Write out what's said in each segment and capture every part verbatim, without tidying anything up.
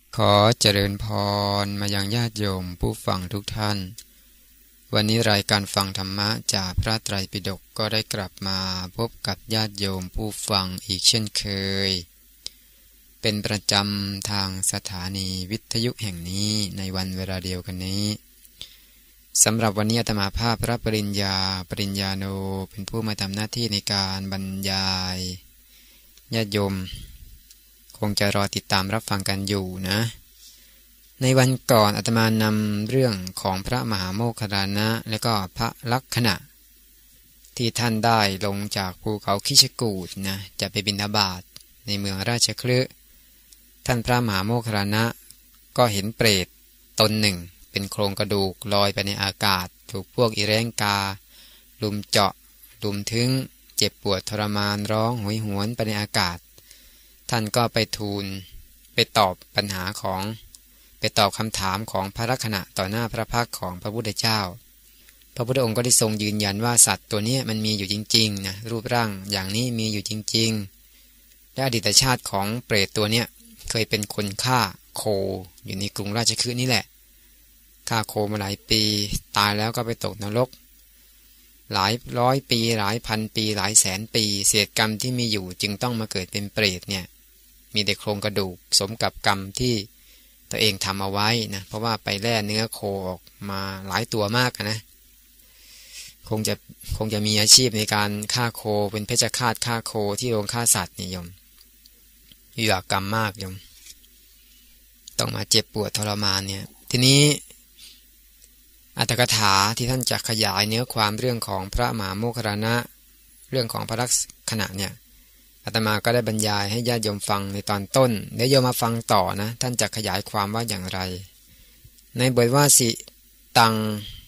ขอเจริญพรมายังญาติโยมผู้ฟังทุกท่านวันนี้รายการฟังธรรมะจากพระไตรปิฎกก็ได้กลับมาพบกับญาติโยมผู้ฟังอีกเช่นเคยเป็นประจำทางสถานีวิทยุแห่งนี้ในวันเวลาเดียวกันนี้สำหรับวันนี้อาตมาภาพพระปริญญาปริญญาโนเป็นผู้มาทำหน้าที่ในการบรรยายญาติโยมคงจะรอติดตามรับฟังกันอยู่นะในวันก่อนอาตมานำเรื่องของพระมหาโมคคัลลานะและก็พระลักขณะที่ท่านได้ลงจากภูเขาคิชกูฏนะจะไปบิณฑบาตในเมืองราชคฤห์ท่านพระมหาโมคคัลลานะก็เห็นเปรตตนหนึ่งเป็นโครงกระดูกลอยไปในอากาศถูกพวกอิแรงกาลุมเจาะลุมทึงเจ็บปวดทรมานร้องโหยหวนไปในอากาศท่านก็ไปทูลไปตอบปัญหาของไปตอบคำถามของพระลักขณะต่อหน้าพระพักตร์ของพระพุทธเจ้าพระพุทธองค์ก็ได้ทรงยืนยันว่าสัตว์ตัวนี้มันมีอยู่จริงๆนะรูปร่างอย่างนี้มีอยู่จริงๆและอดีตชาติของเปรตตัวเนี้ยเคยเป็นคนฆ่าโคอยู่ในกรุงราชคฤห์นี่แหละฆ่าโคมาหลายปีตายแล้วก็ไปตกนรกหลายร้อยปีหลายพันปีหลายแสนปีเศษกรรมที่มีอยู่จึงต้องมาเกิดเป็นเปรตเนี่ยมีแต่โครงกระดูกสมกับกรรมที่ตัวเองทำเอาไว้นะเพราะว่าไปแล่เนื้อโคออกมาหลายตัวมากนะคงจะคงจะมีอาชีพในการฆ่าโคเป็นเพชฌฆาตฆ่าโคที่โรงฆ่าสัตว์นี่โยมอยู่กับกรรมมากโยมต้องมาเจ็บปวดทรมานเนี่ยทีนี้อัตถกถาที่ท่านจะขยายเนื้อความเรื่องของพระมหาโมคคัลลานะเรื่องของพระลักขณะเนี่ยอาตมาก็ได้บรรยายให้ญาติโยมฟังในตอนต้นเดี๋ยวโยมมาฟังต่อนะท่านจะขยายความว่าอย่างไรในบทว่าสิตัง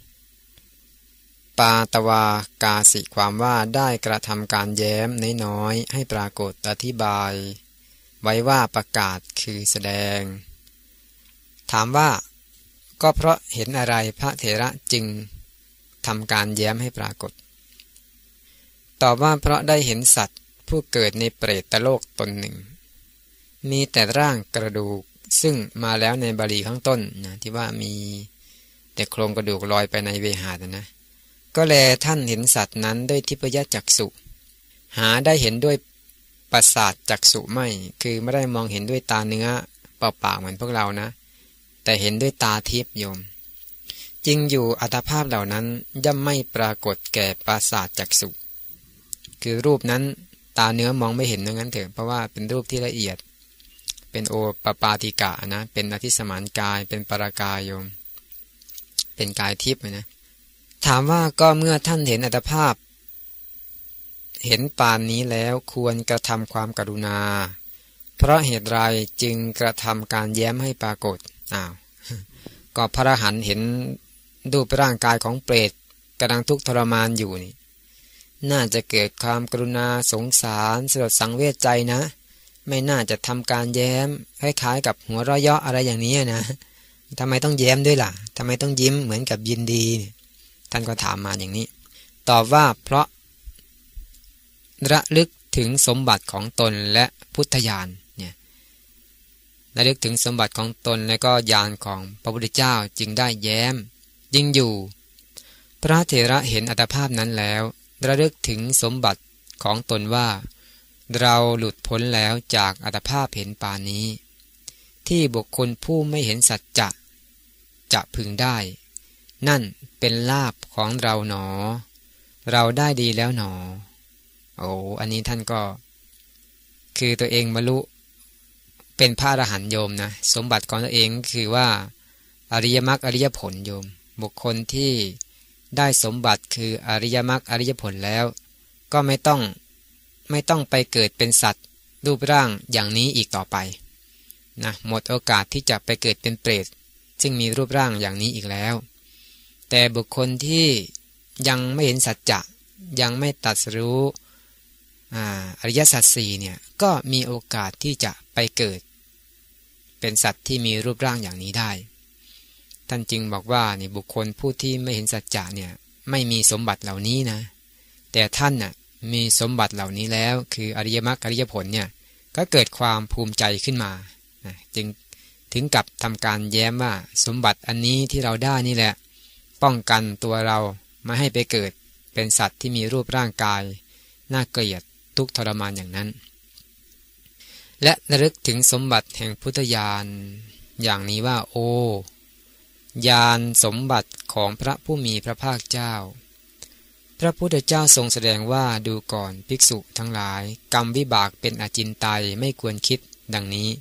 ปาตวากาสิความว่าได้กระทำการแย้มน้อยๆให้ปรากฏอธิบายไว้ว่าประกาศคือแสดงถามว่าก็เพราะเห็นอะไรพระเถระจึงทำการแย้มให้ปรากฏตอบว่าเพราะได้เห็นสัตว์ผู้เกิดในเปรตโลกตนหนึ่งมีแต่ร่างกระดูกซึ่งมาแล้วในบาลีข้างต้นนะที่ว่ามีแต่โครงกระดูกลอยไปในเวหานะก็แลท่านเห็นสัตว์นั้นด้วยทิพยจักษุหาได้เห็นด้วยประสาทจักษุไม่คือไม่ได้มองเห็นด้วยตาเนื้อเปล่าๆเหมือนพวกเรานะแต่เห็นด้วยตาทิพย์โยมจริงอยู่อัตภาพเหล่านั้นย่อมไม่ปรากฏแก่ประสาทจักษุคือรูปนั้นตาเนื้อมองไม่เห็นงั้นเถอะเพราะว่าเป็นรูปที่ละเอียดเป็นโอปปาติกะนะเป็นอธิสมานกายเป็นปรากายโยมเป็นกายทิพย์นะถามว่าก็เมื่อท่านเห็นอัตภาพเห็นปานนี้แล้วควรกระทำความกรุณาเพราะเหตุไรจึงกระทำการแย้มให้ปรากฏอ้าวก็พระอรหันต์เห็นรูปร่างกายของเปรตกำลังทุกข์ทรมานอยู่นี่น่าจะเกิดความกรุณาสงสารสลดสังเวชใจนะไม่น่าจะทำการแย้มคล้ายๆกับหัวเราะเยาะอะไรอย่างนี้นะทำไมต้องแย้มด้วยล่ะทำไมต้องยิ้มเหมือนกับยินดีท่านก็ถามมาอย่างนี้ตอบว่าเพราะระลึกถึงสมบัติของตนและพุทธญาณเนี่ยระลึกถึงสมบัติของตนและก็ญาณของพระพุทธเจ้าจึงได้แย้มยิ่งอยู่พระเถระเห็นอัตภาพนั้นแล้วระลึกถึงสมบัติของตนว่าเราหลุดพ้นแล้วจากอัตภาพเห็นปานนี้ที่บุคคลผู้ไม่เห็นสัจจะจะพึงได้นั่นเป็นลาภของเราหนอเราได้ดีแล้วหนอโอ้อันนี้ท่านก็คือตัวเองบรรลุเป็นพระอรหันต์โยมนะสมบัติของตัวเองคือว่าอริยมรรคอริยผลโยมบุคคลที่ได้สมบัติคืออริยมรรคอริยผลแล้วก็ไม่ต้องไม่ต้องไปเกิดเป็นสัตว์รูปร่างอย่างนี้อีกต่อไปนะหมดโอกาสที่จะไปเกิดเป็นเปรตซึ่งมีรูปร่างอย่างนี้อีกแล้วแต่บุคคลที่ยังไม่เห็นสัจจะยังไม่ตรัสรู้อ่าอริยสัจสี่เนี่ยก็มีโอกาสที่จะไปเกิดเป็นสัตว์ที่มีรูปร่างอย่างนี้ได้ท่านจึงบอกว่านี่บุคคลผู้ที่ไม่เห็นสัจจะเนี่ยไม่มีสมบัติเหล่านี้นะแต่ท่านน่ะมีสมบัติเหล่านี้แล้วคืออริยมรรคอริยผลเนี่ยก็เกิดความภูมิใจขึ้นมานะจึงถึงกับทำการแย้มว่าสมบัติอันนี้ที่เราได้นี่แหละป้องกันตัวเราไม่ให้ไปเกิดเป็นสัตว์ที่มีรูปร่างกายน่าเกลียดทุกข์ทรมานอย่างนั้นและระลึกถึงสมบัติแห่งพุทธญาณอย่างนี้ว่าโอ้ญาณสมบัติของพระผู้มีพระภาคเจ้าพระพุทธเจ้าทรงแสดงว่าดูก่อนภิกษุทั้งหลายกรรมวิบากเป็นอจินไตยไม่ควรคิดดังนี้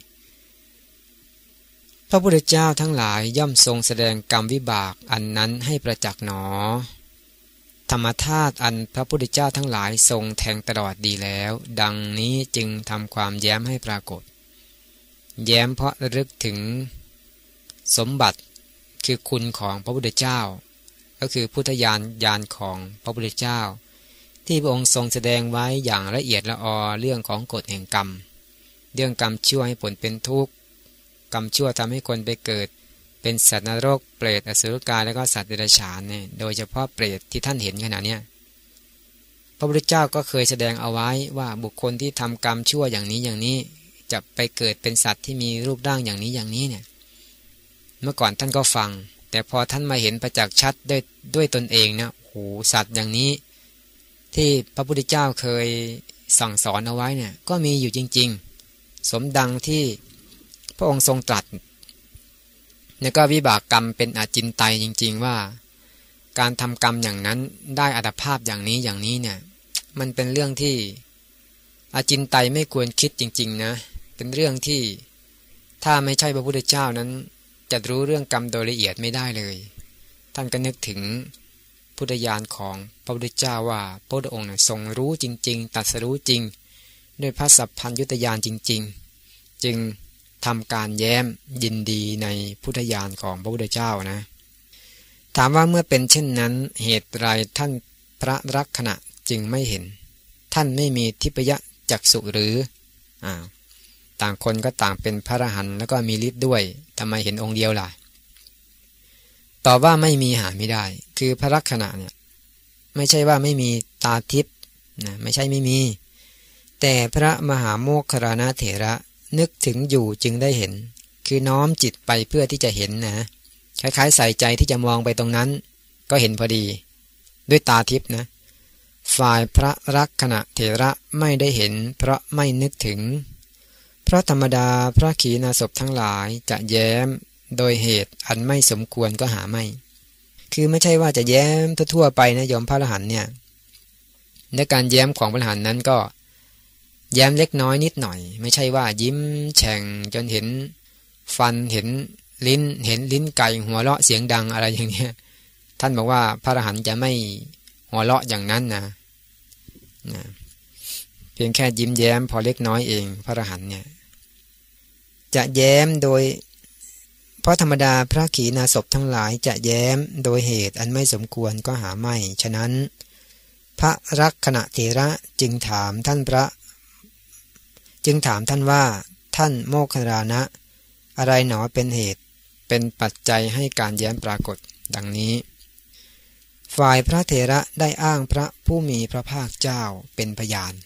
พระพุทธเจ้าทั้งหลายย่อมทรงแสดงกรรมวิบากอันนั้นให้ประจักษ์หนอธรรมธาตุอันพระพุทธเจ้าทั้งหลายทรงแทงตลอดดีแล้วดังนี้จึงทำความแย้มให้ปรากฏแย้มเพราะระลึกถึงสมบัติคือคุณของพระพุทธเจ้าก็คือพุทธญาณญาณของพระพุทธเจ้าที่พระองค์ทรงแสดงไว้อย่างละเอียดละออเรื่องของกฎแห่งกรรมเรื่องกรรมชั่วให้ผลเป็นทุกข์กรรมชั่วทำให้คนไปเกิดเป็นสัตว์นรกเปรตอสุรกายและก็สัตว์เดรัจฉานเนี่ยโดยเฉพาะเปรตที่ท่านเห็นขณะนี้พระพุทธเจ้าก็เคยแสดงเอาไว้ว่าบุคคลที่ทำกรรมชั่วอย่างนี้อย่างนี้จะไปเกิดเป็นสัตว์ที่มีรูปร่างอย่างนี้อย่างนี้เนี่ยเมื่อก่อนท่านก็ฟังแต่พอท่านมาเห็นประจักษ์ชัดด้วยด้วยตนเองนะโอ้สัตว์อย่างนี้ที่พระพุทธเจ้าเคยสั่งสอนเอาไว้เนี่ยก็มีอยู่จริงๆสมดังที่พระองค์ทรงตรัสแล้วก็วิบากกรรมเป็นอจินไตยจริงๆว่าการทำกรรมอย่างนั้นได้อัตภาพอย่างนี้อย่างนี้เนี่ยมันเป็นเรื่องที่อจินไตยไม่ควรคิดจริงๆนะเป็นเรื่องที่ถ้าไม่ใช่พระพุทธเจ้านั้นจะรู้เรื่องกรรมโดยละเอียดไม่ได้เลยท่านก็นึกถึงพุทธญาณของพระพุทธเจ้าว่าพระพุทธองค์ทรงรู้จริงๆตรัสรู้จริงด้วยพระสัพพัญญุตญาณจริงๆจึงทำการแย้มยินดีในพุทธญาณของพระพุทธเจ้านะถามว่าเมื่อเป็นเช่นนั้นเหตุไรท่านพระลักขณะจึงไม่เห็นท่านไม่มีทิพยจักษุหรืออ่าต่างคนก็ต่างเป็นพระอรหันต์แล้วก็มีฤทธิ์ด้วยทำไมเห็นองค์เดียวล่ะตอบว่าไม่มีหาไม่ได้คือพระลักขณะเนี่ยไม่ใช่ว่าไม่มีตาทิพย์นะไม่ใช่ไม่มีแต่พระมหาโมคคัลลานะเถระนึกถึงอยู่จึงได้เห็นคือน้อมจิตไปเพื่อที่จะเห็นนะคล้ายๆใส่ใจที่จะมองไปตรงนั้นก็เห็นพอดีด้วยตาทิพย์นะฝ่ายพระลักขณะเถระไม่ได้เห็นเพราะไม่นึกถึงเพราะธรรมดาพระขีณาสพทั้งหลายจะแย้มโดยเหตุอันไม่สมควรก็หาไม่คือไม่ใช่ว่าจะแย้มทั่วๆไปนะโยมพระอรหันต์เนี่ยและการแย้มของพระอรหันต์นั้นก็แย้มเล็กน้อยนิดหน่อยไม่ใช่ว่ายิ้มแฉ่งจนเห็นฟันเห็นลิ้นเห็นลิ้นไก่หัวเราะเสียงดังอะไรอย่างนี้ท่านบอกว่าพระอรหันต์จะไม่หัวเราะอย่างนั้นนะนะเพียงแค่ยิ้มแย้มพอเล็กน้อยเองพระอรหันต์เนี่ยจะแย้มโดยเพราะธรรมดาพระขีณาสพทั้งหลายจะแย้มโดยเหตุอันไม่สมควรก็หาไม่ฉะนั้นพระลักขณะเถระจึงถามท่านพระจึงถามท่านว่าท่านโมคคัลลานะอะไรหนอเป็นเหตุเป็นปัจจัยให้การแย้มปรากฏดังนี้ฝ่ายพระเถระได้อ้างพระผู้มีพระภาคเจ้าเป็นพยาน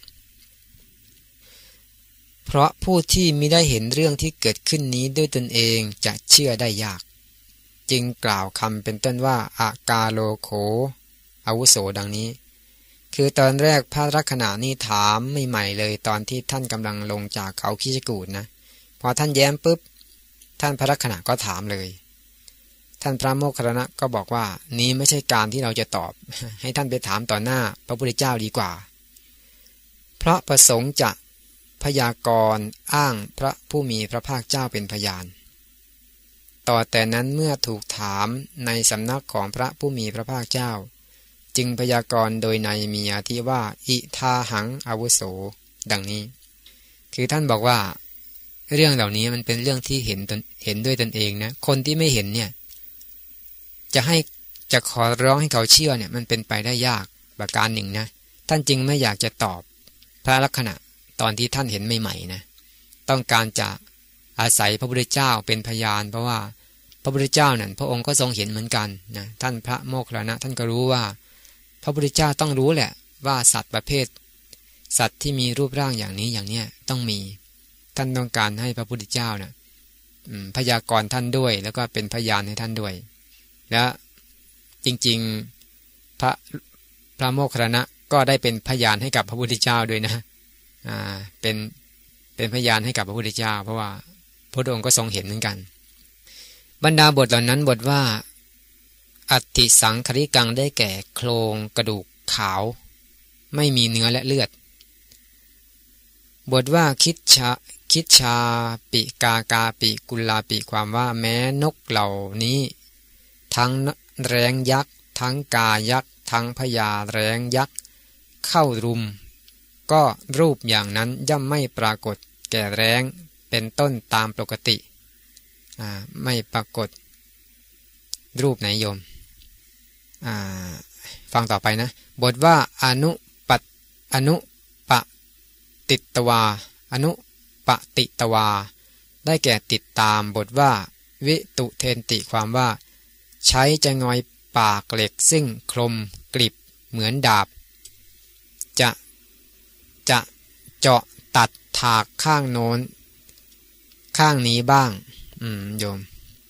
เพราะผู้ที่มิได้เห็นเรื่องที่เกิดขึ้นนี้ด้วยตนเองจะเชื่อได้ยากจึงกล่าวคำเป็นต้นว่าอากาโลโขอาวุโสดังนี้คือตอนแรกพระลักขณะนี้ถามใหม่ๆเลยตอนที่ท่านกำลังลงจากเขาคิชกูฏนะพอท่านแย้มปุ๊บท่านพระลักขณะก็ถามเลยท่านพระโมคคัลลานะก็บอกว่านี้ไม่ใช่การที่เราจะตอบให้ท่านไปถามต่อหน้าพระพุทธเจ้าดีกว่าเพราะประสงค์จะพยากรณ์อ้างพระผู้มีพระภาคเจ้าเป็นพยานต่อแต่นั้นเมื่อถูกถามในสำนักของพระผู้มีพระภาคเจ้าจึงพยากรณ์โดยในมีอาทิว่าอิทาหังอาวุโสดังนี้คือท่านบอกว่าเรื่องเหล่านี้มันเป็นเรื่องที่เห็นตนเห็นด้วยตนเองนะคนที่ไม่เห็นเนี่ยจะให้จะขอร้องให้เขาเชื่อเนี่ยมันเป็นไปได้ยากประการหนึ่งนะท่านจึงไม่อยากจะตอบพระลักขณะตอนที่ท่านเห็นใหม่ๆนะต้องการจะอาศัยพระพุทธเจ้าเป็นพยานเพราะว่าพระพุทธเจ้านั่นพระองค์ก็ทรงเห็นเหมือนกันนะท่านพระโมคคัลลานะท่านก็รู้ว่าพระพุทธเจ้าต้องรู้แหละว่าสัตว์ประเภทสัตว์ที่มีรูปร่างอย่างนี้อย่างเนี้ยต้องมีท่านต้องการให้พระพุทธเจ้านะพยากรณ์ท่านด้วยแล้วก็เป็นพยานให้ท่านด้วยและจริงๆพระพระโมคคัลลานะก็ได้เป็นพยานให้กับพระพุทธเจ้าด้วยนะอ่าเป็นเป็นพยานให้กับพระพุทธเจ้าเพราะว่าพระองค์ก็ทรงเห็นเหมือนกันบรรดาบทเหล่านั้นบทว่าอัตถิสังคริกังได้แก่โครงกระดูกขาวไม่มีเนื้อและเลือดบทว่าคิดชาคิดชาปิกากาปิกุลลาปิความว่าแม้นกเหล่านี้ทั้งแร้งยักษ์ทั้งกายักษ์ทั้งพญาแร้งยักษ์เข้ารุมก็รูปอย่างนั้นย่อมไม่ปรากฏแก่แร้งเป็นต้นตามปกติอ่าไม่ปรากฏรูปไหนโยมอ่าฟังต่อไปนะบทว่าอนุปัตอนุปติตวาอนุปติตวาได้แก่ติดตามบทว่าวิตุเทนติความว่าใช้จะงอยปากเหล็กซึ่งคมกริบเหมือนดาบจะจะเจาะตัดถากข้างโน้นข้างนี้บ้างอืมโยม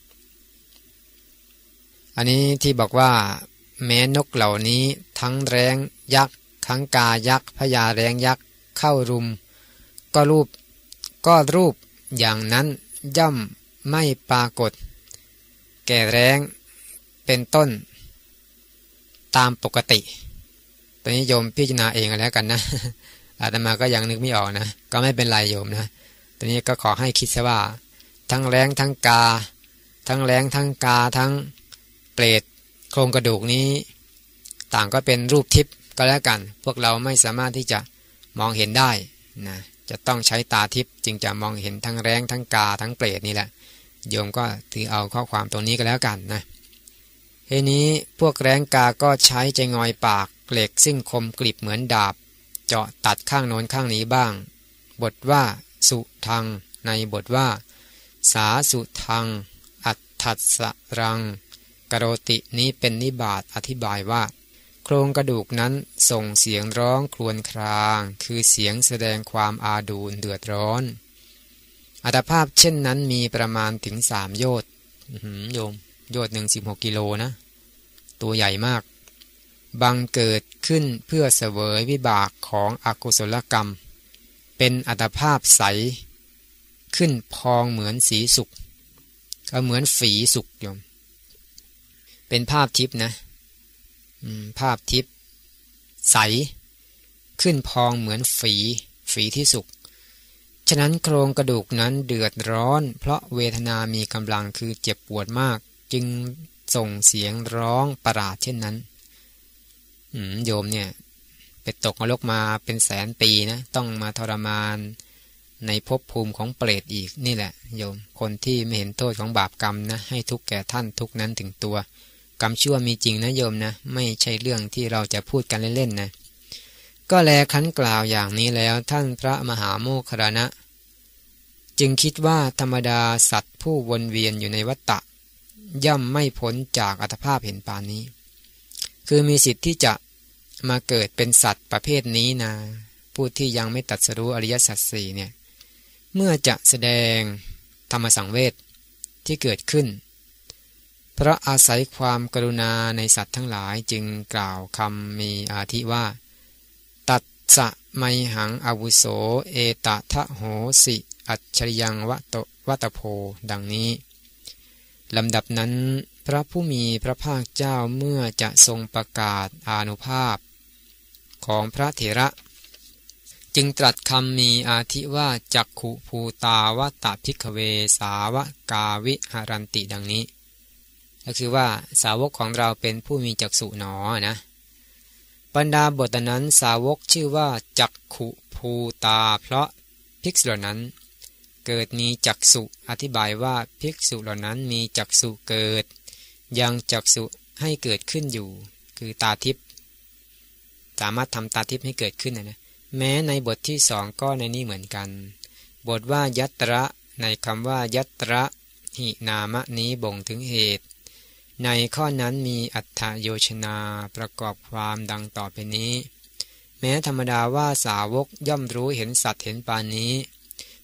อันนี้ที่บอกว่าแม้นกเหล่านี้ทั้งแร้งยักษ์ทั้งกายักษ์พญาแร้งยักษ์เข้ารุมก็รูปก็รูปอย่างนั้นย่อมไม่ปรากฏแก่แร้งเป็นต้นตามปกติตอนนี้โยมพิจารณาเองแล้วกันนะอาตมาก็ยังนึกไม่ออกนะก็ไม่เป็นไรโยมนะตอนนี้ก็ขอให้คิดซะว่าทั้งแร้งทั้งกาทั้งแร้งทั้งกาทั้งเปรตโครงกระดูกนี้ต่างก็เป็นรูปทิพย์ก็แล้วกันพวกเราไม่สามารถที่จะมองเห็นได้นะจะต้องใช้ตาทิพย์จึงจะมองเห็นทั้งแร้งทั้งกาทั้งเปรตนี่แหละโยมก็ถือเอาข้อความตรงนี้ก็แล้วกันนะทีนี้พวกแร้งกาก็ใช้จะงอยปากเหล็กซึ่งคมกริบเหมือนดาบเจาะตัดข้างโน้นข้างนี้บ้างบทว่าสุทังในบทว่าสาสุทังอัตถัสสรังกโรตินี้เป็นนิบาตอธิบายว่าโครงกระดูกนั้นส่งเสียงร้องครวญครางคือเสียงแสดงความอาดูลเดือดร้อนอัตภาพเช่นนั้นมีประมาณถึงสามโยชน์โยมโยชน์หนึ่งสิบหกกิโลนะตัวใหญ่มากบังเกิดขึ้นเพื่อเสวยวิบากของอกุศลกรรมเป็นอัตภาพใสขึ้นพองเหมือนสีสุกก็เหมือนฝีสุกโยมเป็นภาพทิพย์นะภาพทิพย์ใสขึ้นพองเหมือนฝีฝีที่สุกฉะนั้นโครงกระดูกนั้นเดือดร้อนเพราะเวทนามีกำลังคือเจ็บปวดมากจึงส่งเสียงร้องประหลาดเช่นนั้นโยมเนี่ยไปตกนรกมาเป็นแสนปีนะต้องมาทรมานในภพภูมิของเปรตอีกนี่แหละโยมคนที่ไม่เห็นโทษของบาปกรรมนะให้ทุกข์แก่ท่านทุกนั้นถึงตัวกรรมชั่วมีจริงนะโยมนะไม่ใช่เรื่องที่เราจะพูดกันเล่นๆนะก็แลครั้นกล่าวอย่างนี้แล้วท่านพระมหาโมคคัลลานะจึงคิดว่าธรรมดาสัตว์ผู้วนเวียนอยู่ในวัฏฏะย่อมไม่พ้นจากอัตภาพเห็นปานนี้คือมีสิทธิ์ที่จะมาเกิดเป็นสัตว์ประเภทนี้นะผู้ที่ยังไม่ตรัสรู้อริยสัจสี่เนี่ยเมื่อจะแสดงธรรมสังเวชที่เกิดขึ้นเพราะอาศัยความกรุณาในสัตว์ทั้งหลายจึงกล่าวคำมีอาทิว่าตัสสะไมหังอาวุโสเอตทะโหสิอัจฉริยังวะโตวัตโพดังนี้ลำดับนั้นพระผู้มีพระภาคเจ้าเมื่อจะทรงประกาศอานุภาพของพระเถระจึงตรัสคำมีอาทิว่าจักขุภูตาวตภิกขเวสาวกาวิหรันติดังนี้ก็คือว่าสาวกของเราเป็นผู้มีจักษุหนอนะบรรดาบทนั้นสาวกชื่อว่าจักขุภูตาเพราะภิกษุเหล่านั้นเกิดมีจักษุอธิบายว่าภิกษุเหล่านั้นมีจักษุเกิดยังจักษุให้เกิดขึ้นอยู่คือตาทิพย์สามารถทำตาทิพย์ให้เกิดขึ้นนะนะแม้ในบทที่สองก็ในนี้เหมือนกันบทว่ายัตระในคำว่ายัตระหินามะนี้บ่งถึงเหตุในข้อนั้นมีอัฏฐโยชนาประกอบความดังต่อไปนี้แม้ธรรมดาว่าสาวกย่อมรู้เห็นสัตว์เห็นปานนี้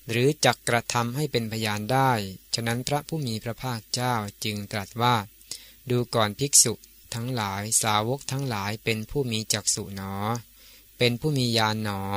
หรือจักกระทำให้เป็นพยานได้ฉะนั้นพระผู้มีพระภาคเจ้าจึงตรัสว่าดูก่อนภิกษุทั้งหลายสาวกทั้งหลายเป็นผู้มีจักษุหนอเป็นผู้มีญาณหนอ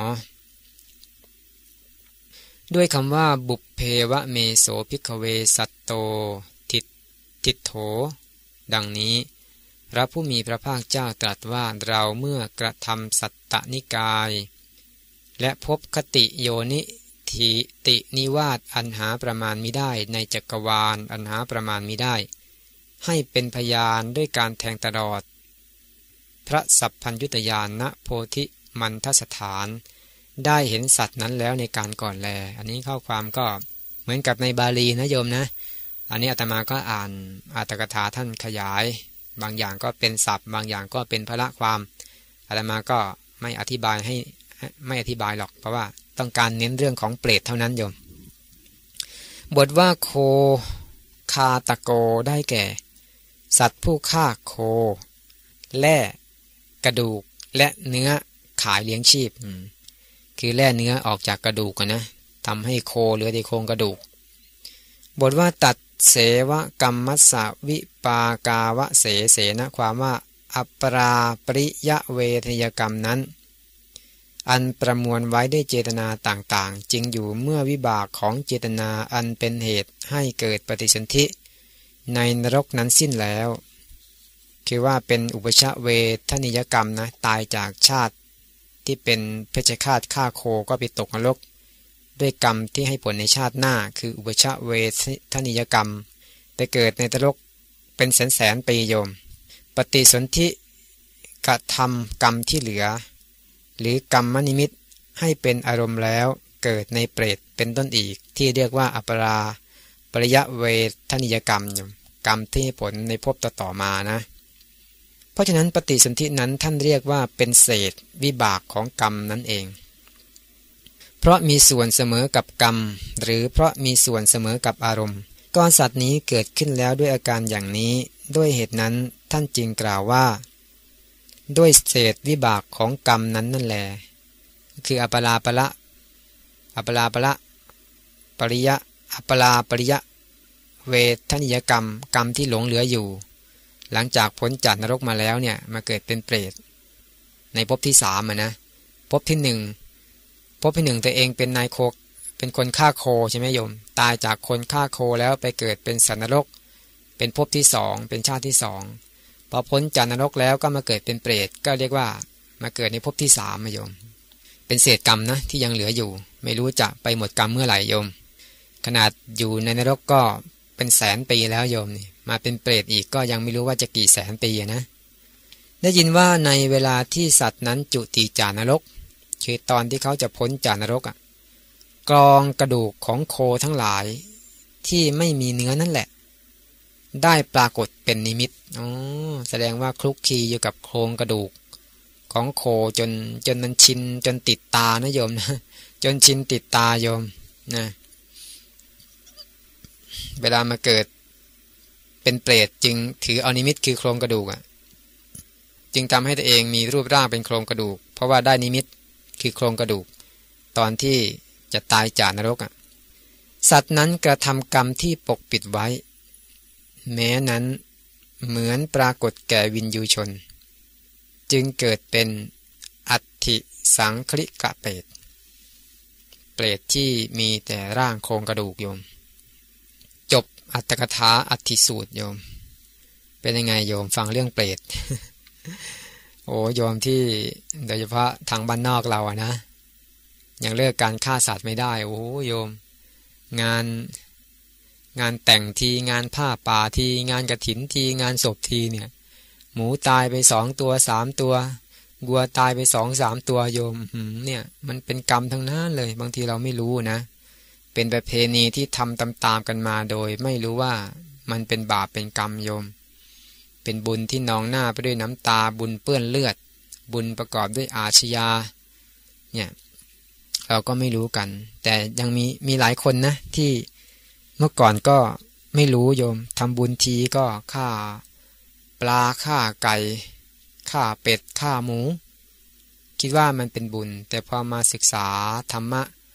ด้วยคำว่าบุพเพวะเมโสภิกขเวสัตโตทิฏฐิโถดังนี้พระผู้มีพระภาคเจ้าตรัสว่าเราเมื่อกระทำสัตตนิกายและพบคติโยนิทิตินิวาสอันหาประมาณมิได้ในจักรวาลอันหาประมาณมิได้ให้เป็นพยานด้วยการแทงตลอดพระสัพพัญญุตญาณณโพธิมันทสถานได้เห็นสัตว์นั้นแล้วในการก่อนแลอันนี้ข้อความก็เหมือนกับในบาลีนะโยมนะอันนี้อาตมาก็อ่านอรรถกถาท่านขยายบางอย่างก็เป็นศัพท์บางอย่างก็เป็นพละความอาตมาก็ไม่อธิบายให้ไม่อธิบายหรอกเพราะว่าต้องการเน้นเรื่องของเปรตเท่านั้นโยมบทว่าโคคาตะโกได้แก่สัตว์ผู้ฆ่าโคแล่กระดูกและเนื้อขายเลี้ยงชีพคือแล่เนื้อออกจากกระดูกกันนะทำให้โคเหลือแต่โครงกระดูกบทว่าตัดเสวกรรมัสสวิปากาวะเสเสนะความว่าอัปราปริยะเวทยกรรมนั้นอันประมวลไว้ด้วยเจตนาต่างๆจึงอยู่เมื่อวิบากของเจตนาอันเป็นเหตุให้เกิดปฏิสนธิในนรกนั้นสิ้นแล้วคือว่าเป็นอุปชเวทนิยกรรมนะตายจากชาติที่เป็นเพชฌฆาตฆ่าโคก็ไปตกนรกด้วยกรรมที่ให้ผลในชาติหน้าคืออุปชเวทนิยกรรมไปเกิดในนรกเป็นแสนแสนปีโยมปฏิสนธิกระทำกรรมที่เหลือหรือกรรมนิมิตให้เป็นอารมณ์แล้วเกิดในเปรตเป็นต้นอีกที่เรียกว่าอัปราปริยะเวทนิยกรรมกรรมที่ให้ผลในภพต่อๆมานะเพราะฉะนั้นปฏิสนธินั้นท่านเรียกว่าเป็นเศษวิบากของกรรมนั่นเองเพราะมีส่วนเสมอกับกรรมหรือเพราะมีส่วนเสมอกับอารมณ์ก้อนสัตว์นี้เกิดขึ้นแล้วด้วยอาการอย่างนี้ด้วยเหตุนั้นท่านจึงกล่าวว่าด้วยเศษวิบากของกรรมนั้นนั่นแหละคืออัปราปละอัปราปละปริยะอัปราปริยะเวทนิยกรรมกรรมที่หลงเหลืออยู่หลังจากพ้นจากนรกมาแล้วเนี่ยมาเกิดเป็นเปรตในภพที่สามอ่ะนะภพที่หนึ่งภพที่หนึ่งตัวเองเป็นนายโคเป็นคนฆ่าโคใช่ไหมโยมตายจากคนฆ่าโคแล้วไปเกิดเป็นสัตว์นรกเป็นภพที่สองเป็นชาติที่สองพอพ้นจากนรกแล้วก็มาเกิดเป็นเปรตก็เรียกว่ามาเกิดในภพที่สามโยมเป็นเศษกรรมนะที่ยังเหลืออยู่ไม่รู้จะไปหมดกรรมเมื่อไหร่โยมขนาดอยู่ในนรกก็เป็นแสนปีแล้วโยมนี่มาเป็นเปรตอีกก็ยังไม่รู้ว่าจะกี่แสนปีนะได้ยินว่าในเวลาที่สัตว์นั้นจุติจากนรกคือตอนที่เขาจะพ้นจากนรกอ่ะกรองกระดูกของโคทั้งหลายที่ไม่มีเนื้อนั่นแหละได้ปรากฏเป็นนิมิตอ๋อแสดงว่าคลุกคลีอยู่กับโครงกระดูกของโคจนจนมันชินจนติดตานะโยมนะจนชินติดตาโยมนะเวลามาเกิดเป็นเปรตจึงถือเอานิมิตคือโครงกระดูกอ่ะจึงทำให้ตัวเองมีรูปร่างเป็นโครงกระดูกเพราะว่าได้นิมิตคือโครงกระดูกตอนที่จะตายจากนรกอ่ะสัตว์นั้นกระทำกรรมที่ปกปิดไว้แม้นั้นเหมือนปรากฏแก่วินยูชนจึงเกิดเป็นอัฏฐิสังคริกะเปรตเปรตที่มีแต่ร่างโครงกระดูกโยมจบอัตถกถาอัฏฐิสูตรโยมเป็นยังไงโยมฟังเรื่องเปรต โอ้โยมที่โดยเฉพาะทางบ้านนอกเราอะนะยังเลิกการฆ่าสัตว์ไม่ได้โอ้โยมงานงานแต่งทีงานผ้าป่าทีงานกฐินทีงานศพทีเนี่ยหมูตายไปสองตัวสามตัววัวตายไปสองสามตัวโยมเนี่ยมันเป็นกรรมทั้งนั้นเลยบางทีเราไม่รู้นะเป็นประเพณีที่ทำตามๆกันมาโดยไม่รู้ว่ามันเป็นบาปเป็นกรรมโยมเป็นบุญที่นองหน้าไปด้วยน้ำตาบุญเปื้อนเลือดบุญประกอบด้วยอาชญาเนี่ยเราก็ไม่รู้กันแต่ยังมีมีหลายคนนะที่เมื่อก่อนก็ไม่รู้โยมทำบุญทีก็ฆ่าปลาฆ่าไก่ฆ่าเป็ดฆ่าหมูคิดว่ามันเป็นบุญแต่พอมาศึกษาธรรมะ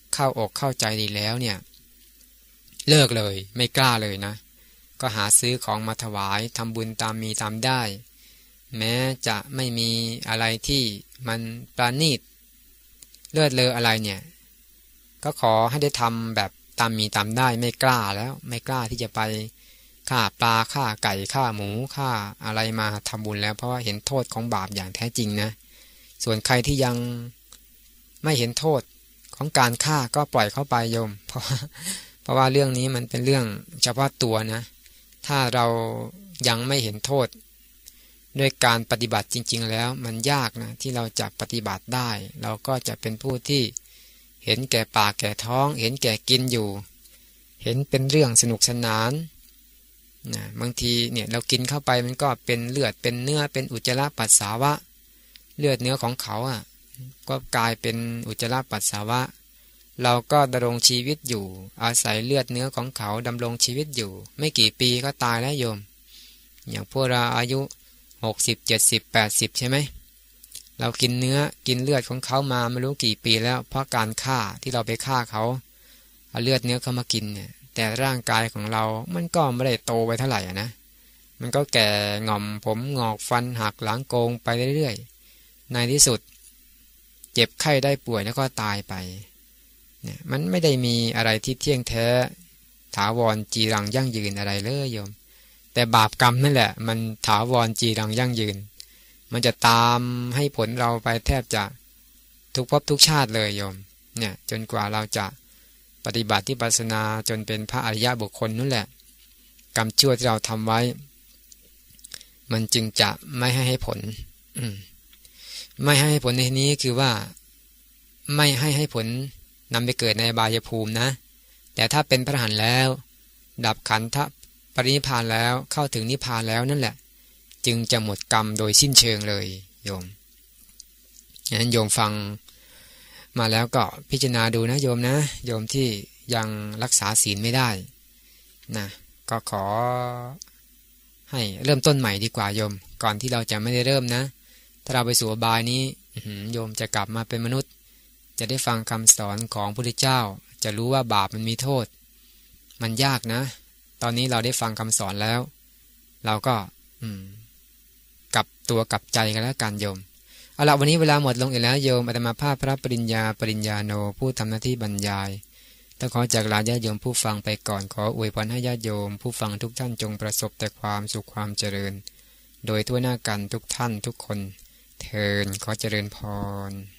เข้าอกเข้าใจดีแล้วเนี่ยเลิกเลยไม่กล้าเลยนะก็หาซื้อของมาถวายทำบุญตามมีตามได้แม้จะไม่มีอะไรที่มันปราณีตเลิศเลออะไรเนี่ยก็ขอให้ได้ทำแบบตามมีตามได้ไม่กล้าแล้วไม่กล้าที่จะไปฆ่าปลาฆ่าไก่ฆ่าหมูฆ่าอะไรมาทำบุญแล้วเพราะว่าเห็นโทษของบาปอย่างแท้จริงนะส่วนใครที่ยังไม่เห็นโทษของการฆ่าก็ปล่อยเข้าไปโยมเพราะว่าเพราะว่าเรื่องนี้มันเป็นเรื่องเฉพาะตัวนะถ้าเรายังไม่เห็นโทษด้วยการปฏิบัติจริงๆแล้วมันยากนะที่เราจะปฏิบัติได้เราก็จะเป็นผู้ที่เห็นแก่ปากแก่ท้องเห็นแก่กินอยู่เห็นเป็นเรื่องสนุกสนานนะบางทีเนี่ยเรากินเข้าไปมันก็เป็นเลือดเป็นเนื้อเป็นอุจจาระปัสสาวะเลือดเนื้อของเขาอ่ะก็กลายเป็นอุจจาระปัสสาวะเราก็ดำรงชีวิตอยู่อาศัยเลือดเนื้อของเขาดำรงชีวิตอยู่ไม่กี่ปีก็ตายแล้วโยมอย่างพวกเราอายุหกสิบ เจ็ดสิบ แปดสิบใช่ไหมเรากินเนื้อกินเลือดของเขามาไม่รู้กี่ปีแล้วเพราะการฆ่าที่เราไปฆ่าเขาเอาเลือดเนื้อเขามากินเนี่ยแต่ร่างกายของเรามันก็ไม่ได้โตไปเท่าไหร่นะมันก็แก่ง่อมผมงอกฟันหักหลังโกงไปเรื่อยๆในที่สุดเจ็บไข้ได้ป่วยแล้วก็ตายไปเนี่ยมันไม่ได้มีอะไรที่เที่ยงแท้ถาวรจีรังยั่งยืนอะไรเลยโยมแต่บาปกรรมนั่นแหละมันถาวรจีรังยั่งยืนมันจะตามให้ผลเราไปแทบจะทุกภพทุกชาติเลยโยมเนี่ยจนกว่าเราจะปฏิบัติที่ปัสสนาจนเป็นพระอริยบุคคลนั่นแหละกรรมชั่วที่เราทำไว้มันจึงจะไม่ให้ให้ผลไม่ให้ให้ผลในที่นี้คือว่าไม่ให้ให้ผลนำไปเกิดในอบายภูมินะแต่ถ้าเป็นพระอรหันต์แล้วดับขันธปรินิพพานแล้วเข้าถึงนิพพานแล้วนั่นแหละจึงจะหมดกรรมโดยสิ้นเชิงเลยโยมงั้นโยมฟังมาแล้วก็พิจารณาดูนะโยมนะโยมที่ยังรักษาศีลไม่ได้นะก็ขอให้เริ่มต้นใหม่ดีกว่าโยมก่อนที่เราจะไม่ได้เริ่มนะถ้าเราไปสู่อบายนี้โยมจะกลับมาเป็นมนุษย์จะได้ฟังคำสอนของพระพุทธเจ้าจะรู้ว่าบาปมันมีโทษมันยากนะตอนนี้เราได้ฟังคำสอนแล้วเราก็อืมกลับตัวกลับใจกันแล้วกันโยมเอาละวันนี้เวลาหมดลงอีกแล้วโยมอาตมาภาพพระปริญญาปริญญาโนผู้ทำหน้าที่บรรยายต้องขอจากลาญาติโยมผู้ฟังไปก่อนขออวยพรให้ญาติโยมผู้ฟังทุกท่านจงประสบแต่ความสุขความเจริญโดยทั่วหน้ากันทุกท่านทุกคนเทินขอเจริญพร